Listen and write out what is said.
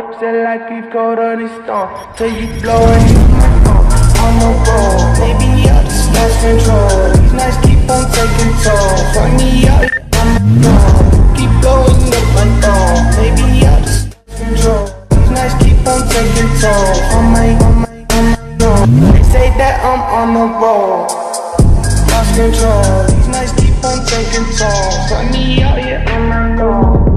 whips it like you go to the storm. Till you blow and use my phone. On the road, maybe I just lost control. These nights keep on taking toll. Fuck me out, I'm gone. Keep blowing up my phone. Maybe I just lost control. These nights keep on taking toll. On my own. They say that I'm on the road. Lost control. These nights keep on taking toll. Fuck me out, yeah, I'm my own.